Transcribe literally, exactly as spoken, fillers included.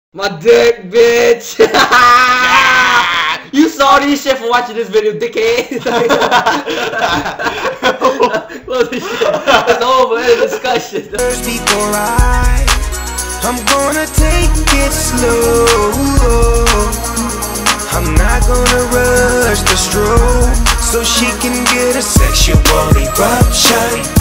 My dick, bitch! You saw this shit for watching this video, dickhead! Close this shit. It's over, end of discussion. Before I, I'm gonna take it slow. I'm not gonna rush the stroke, so she can get a sexual eruption.